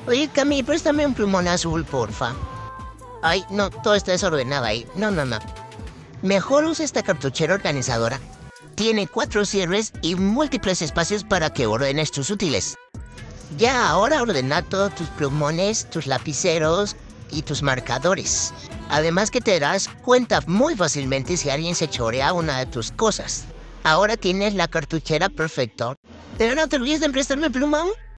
Oye, Cami, préstame un plumón azul, porfa. Ay, no, todo está desordenado ahí. No, no, no. Mejor usa esta cartuchera organizadora. Tiene 4 cierres y múltiples espacios para que ordenes tus útiles. Ya ahora ordena todos tus plumones, tus lapiceros y tus marcadores. Además que te das cuenta muy fácilmente si alguien se chorea una de tus cosas. Ahora tienes la cartuchera perfecta. Pero no te olvides de prestarme plumón.